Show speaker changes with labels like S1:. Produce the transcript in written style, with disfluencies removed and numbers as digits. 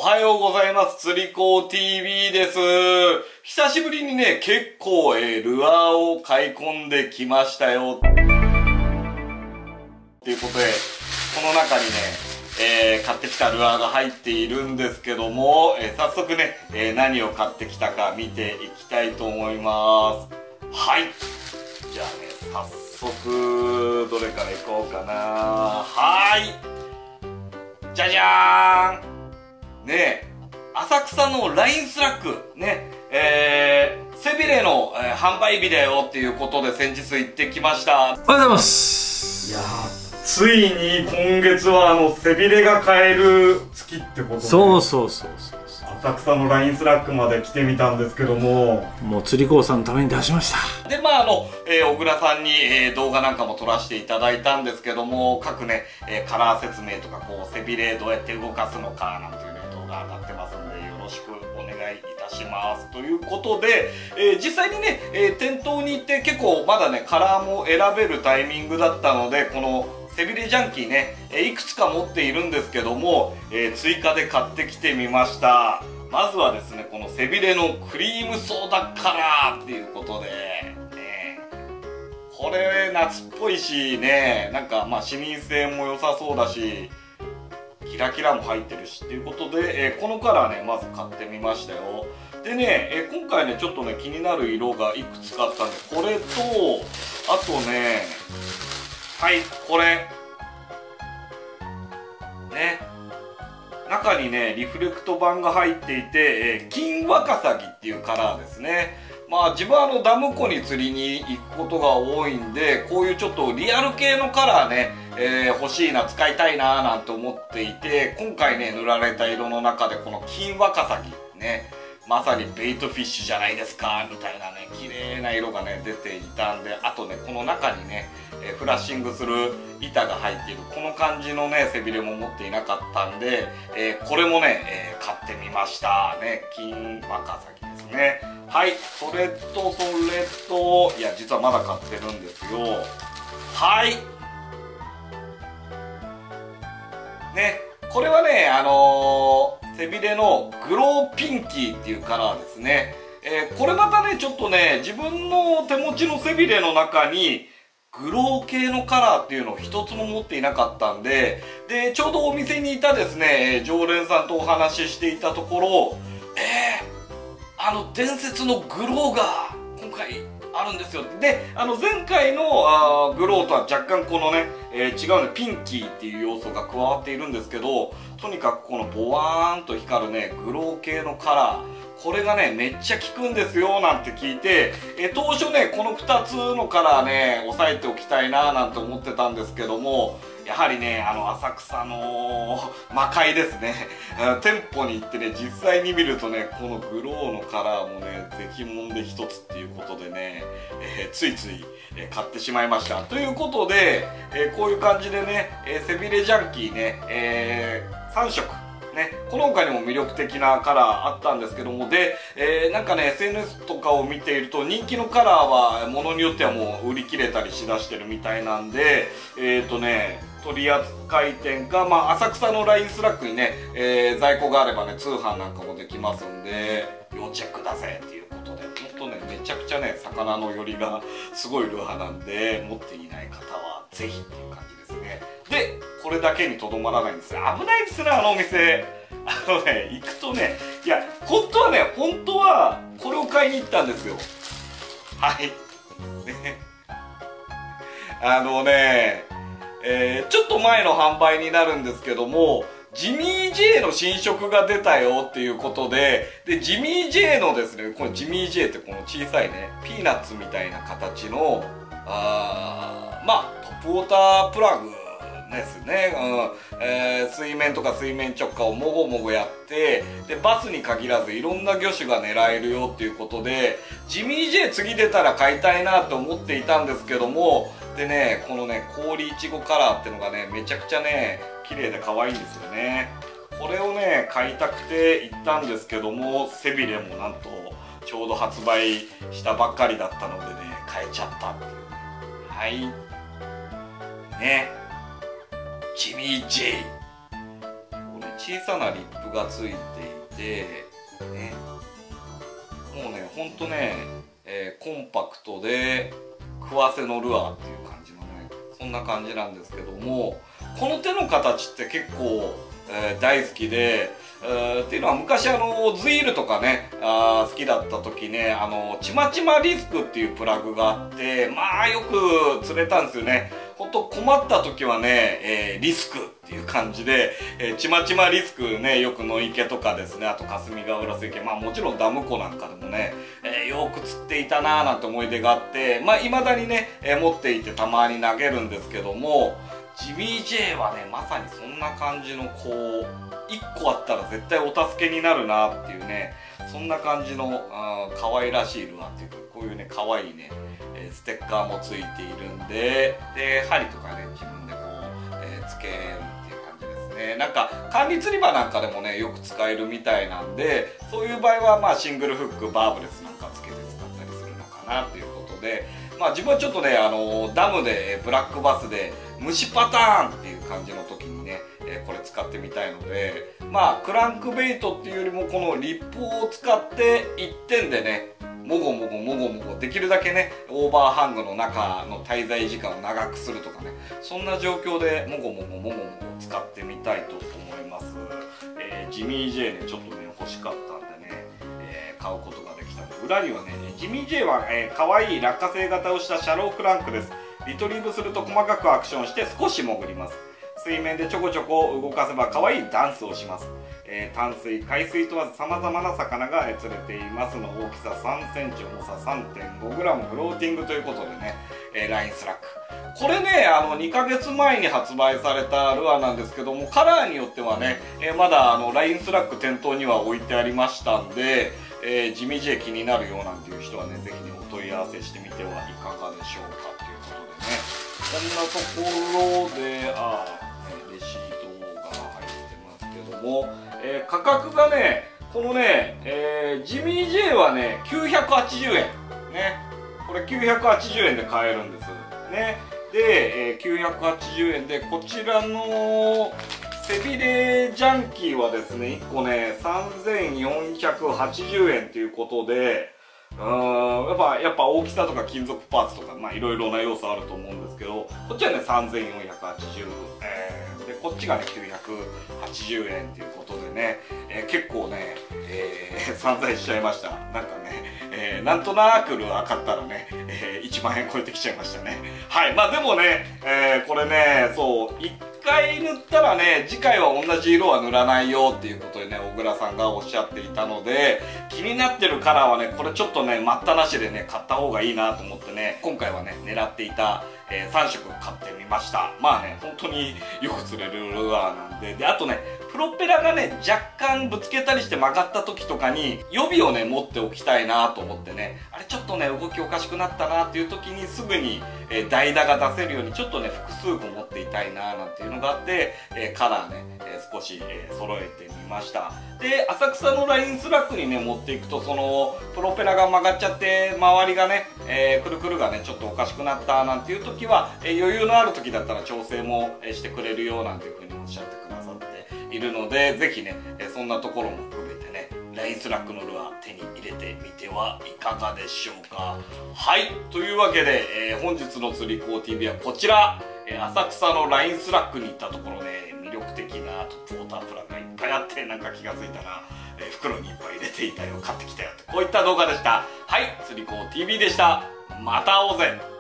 S1: はようございます。釣り子 TV です。久しぶりにね、結構、ルアーを買い込んできましたよ。ということで、この中にね、買ってきたルアーが入っているんですけども、早速ね、何を買ってきたか見ていきたいと思います。はい。じゃあね、早速、どれからいこうかな。はい。じゃじゃーん。ね、浅草のラインスラック、ね、背びれの、販売日だよっていうことで先日行ってきました。
S2: おはようございます。
S1: いやー、ついに今月は背びれが買える月ってことで、
S2: そう
S1: 浅草のラインスラックまで来てみたんですけども、
S2: もう釣り子さんのために出しました。
S1: で小倉さんに、動画なんかも撮らせていただいたんですけども、各ね、カラー説明とか背びれどうやって動かすのかなんていうね動画上がってますんで、よろしくお願いいたしますということで、実際にね、店頭に行って結構まだねカラーも選べるタイミングだったので、この背びれジャンキーね、いくつか持っているんですけども、追加で買ってきてみました。まずはですね、この背びれのクリームソーダカラーっていうことで、ね、これ夏っぽいしね、なんか視認性も良さそうだし、キラキラも入ってるしっていうことで、このカラーねまず買ってみましたよ。でね、今回ねちょっとね気になる色がいくつかあったんで、これとあとね、はい、これね、中にねリフレクト板が入っていて、金ワカサギっていうカラーですね。自分はダム湖に釣りに行くことが多いんで、こういうちょっとリアル系のカラーね、欲しいな、使いたいななんて思っていて、今回ね塗られた色の中でこの金ワカサギね、まさにベイトフィッシュじゃないですかみたいなね綺麗な色がね出ていたんで、あとねこの中にねフラッシングする板が入っているこの感じのね背びれも持っていなかったんで、これもね、買ってみましたね。金ワカサギですね。はい、それといや実はまだ買ってるんですよ。はいね、これはね背びれのグローピンキーっていうカラーですね。これまたねちょっとね自分の手持ちの背びれの中にグロー系のカラーっていうのを一つも持っていなかったんで、ちょうどお店にいたですね常連さんとお話ししていたところ、伝説のグローが今回あるんですよ。で前回のグローとは若干このね、違うねピンキーっていう要素が加わっているんですけど、とにかくこのボワーンと光るねグロー系のカラー、これがねめっちゃ効くんですよなんて聞いて、当初ねこの2つのカラーね押さえておきたいななんて思ってたんですけども、やはりね浅草の魔界ですね、店舗に行ってね実際に見るとねこのグローのカラーもねぜひもんで一つっていうことでね、ついつい買ってしまいました。ということで、こういう感じでね、背びれジャンキーね、3色ね、この他にも魅力的なカラーあったんですけども、で、なんかね SNS とかを見ていると人気のカラーはものによってはもう売り切れたりしだしてるみたいなんで、取扱店か、浅草のラインスラックにね、在庫があればね通販なんかもできますんで要チェックだぜっていうことで、ほんとねめちゃくちゃね魚の寄りがすごいルアーなんで、持っていない方はぜひっていう感じですね。でこれだけにとどまらないんですよ。危ないですねお店。行くとね、いや本当はこれを買いに行ったんですよ。はいね、ちょっと前の販売になるんですけども、ジミー J の新色が出たよっていうことで、ジミー J のですね、このジミー J ってこの小さいねピーナッツみたいな形のトップウォータープラグですね、水面とか水面直下をもごもごやって、でバスに限らずいろんな魚種が狙えるよっていうことで、ジミー J 次出たら買いたいなと思っていたんですけども、でねこのね氷いちごカラーっていうのがねめちゃくちゃね綺麗で可愛いんですよね。これをね買いたくて行ったんですけども、背びれもなんとちょうど発売したばっかりだったのでね買えちゃったっていう。はいね、ジミー J、これ小さなリップがついていて、ね、もうねほんとね、コンパクトで食わせのルアーっていう感じのね、そんな感じなんですけども、この手の形って結構、大好きで、っていうのは昔ズイールとかね好きだった時ね、ちまちまリスクっていうプラグがあって、まあよく釣れたんですよね。ほんと困った時はね、リスクっていう感じで、ちまちまリスクね、よく野池とかですね、あと霞ヶ浦水系、まあもちろんダム湖なんかでもね、よく釣っていたなーなんて思い出があって、まあ未だにね、持っていてたまに投げるんですけども、ジミー J はねまさにそんな感じのこう1個あったら絶対お助けになるなっていうね、そんな感じの可愛らしいルアーっていうか、こういうね可愛いねステッカーもついているんで、針とかね自分でこう、つけるっていう感じですね。なんか管理釣り場なんかでもねよく使えるみたいなんで、そういう場合はまあシングルフックバーブレスなんかつけて使ったりするのかなということで、まあ自分はちょっとねダムでブラックバスで虫パターンっていう感じの時にね、これ使ってみたいので、まあクランクベイトっていうよりもこのリップを使って1点でねもごもごもごもごできるだけねオーバーハングの中の滞在時間を長くするとかね、そんな状況でもごもごもごもご使ってみたいと思います。ジミー J ねちょっとね欲しかったんでね、買うことができたんで、裏にはねジミー J は可愛い落花生型をしたシャロークランクです。リトリーブすると細かくアクションして少し潜ります。水面でちょこちょこ動かせば可愛いダンスをします。淡水海水問わずさまざまな魚が釣れていますの大きさ3センチ、重さ 3.5g、 フローティングということでね、ラインスラック、これね2ヶ月前に発売されたルアーなんですけども、カラーによってはね、まだラインスラック店頭には置いてありましたんで、ジミー J 気になるよなんていう人はね是非ねお問い合わせしてみてはいかがでしょうかということでね、こんなところでレシートが入ってますけども、価格がねこのね、ジミー J はね980円ね、これ980円で買えるんですね。で、980円でこちらの背びれジャンキーはですね1個ね3480円ということで、やっぱ大きさとか金属パーツとかまあいろいろな要素あると思うんですけど、こっちはね3480円でこっちがね980円ということでね、結構ね、散財しちゃいました。なんかね、なんとなくルアー買ったらね、1万円超えてきちゃいましたね。はい、まあでもね、これねそう1回塗ったらね次回は同じ色は塗らないよっていうことでね小倉さんがおっしゃっていたので、気になってるカラーはねこれちょっとね待ったなしでね買った方がいいなと思ってね、今回はね狙っていた、3色買ってみました。まあね本当によく釣れるルアーなんで、あとねプロペラがね若干ぶつけたりして曲がった時とかに予備をね持っておきたいなと思ってね、あれちょっとね動きおかしくなったなっていう時にすぐに、代打が出せるようにちょっとね複数個持っていたいななんていうのがあって、カラーね、少し、揃えてみました。で浅草のラインスラックにね持っていくと、そのプロペラが曲がっちゃって周りがね、くるくるがねちょっとおかしくなったなんていう時は、余裕のある時だったら調整もしてくれるよなんていうふうにおっしゃってくださっているので、ぜひねそんなところも含めてねラインスラックのルアー手に入れてみてはいかがでしょうか。はい、というわけで、本日の釣り子 TV はこちら、浅草のラインスラックに行ったところね魅力的なトップウォータープランがいっぱいあって、なんか気が付いたら、袋にいっぱい入れていたよ、買ってきたよと、こういった動画でした。はい、釣り子 TV でした。また会おうぜ。